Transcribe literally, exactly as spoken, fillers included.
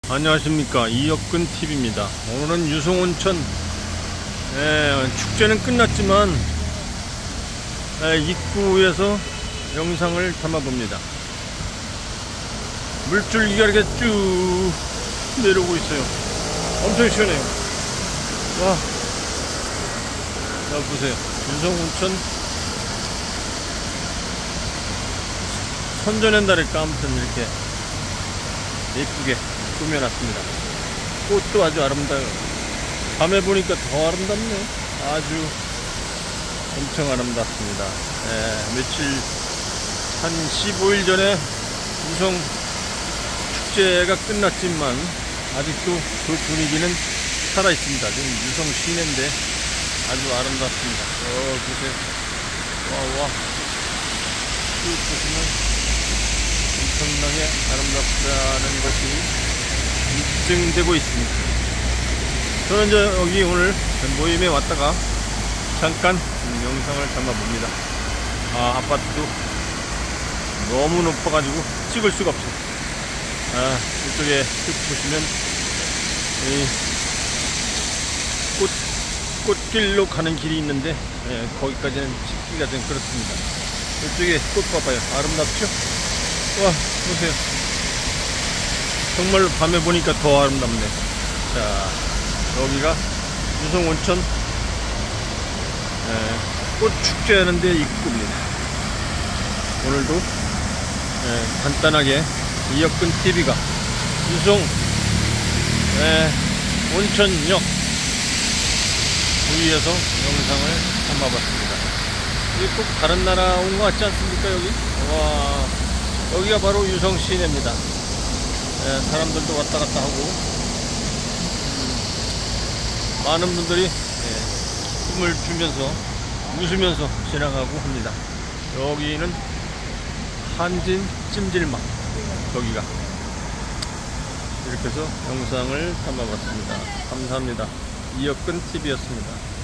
안녕하십니까, 이혁근 티비입니다. 오늘은 유성온천 에, 축제는 끝났지만 에, 입구에서 영상을 담아봅니다. 물줄기가 이렇게 쭉 내려오고 있어요. 엄청 시원해요. 와, 자 보세요. 유성온천 선전한다랄까, 아무튼 이렇게 예쁘게 꾸며놨습니다. 꽃도 아주 아름다워요. 밤에 보니까 더 아름답네요. 아주 엄청 아름답습니다. 예, 며칠 한 십오 일 전에 유성 축제가 끝났지만 아직도 그 분위기는 살아있습니다. 지금 유성 시내인데 아주 아름답습니다. 어, 보세요. 와, 와. 쭉 보시면 엄청나게 아름답다는 것이 입증되고 있습니다. 저는 이제 여기 오늘 모임에 왔다가 잠깐 영상을 담아봅니다. 아, 아파트도 너무 높아가지고 찍을 수가 없어요. 아, 이쪽에 쭉 보시면 이 꽃, 꽃길로 가는 길이 있는데, 예, 거기까지는 찍기가 좀 그렇습니다. 이쪽에 꽃 봐봐요. 아름답죠? 와, 보세요. 정말로 밤에 보니까 더 아름답네. 자, 여기가 유성온천 꽃축제 하는데 입구입니다. 오늘도 에, 간단하게 이혁근 티비가 유성 에, 온천역 위에서 영상을 담아봤습니다. 이게 꼭 다른 나라 온 것 같지 않습니까? 여기? 와, 여기가 바로 유성 시내입니다. 예, 사람들도 왔다 갔다 하고, 음, 많은 분들이 예, 꿈을 주면서 웃으면서 지나가고 합니다. 여기는 한진 찜질방, 거기가. 이렇게 해서 영상을 담아봤습니다. 감사합니다. 이혁근 티비였습니다.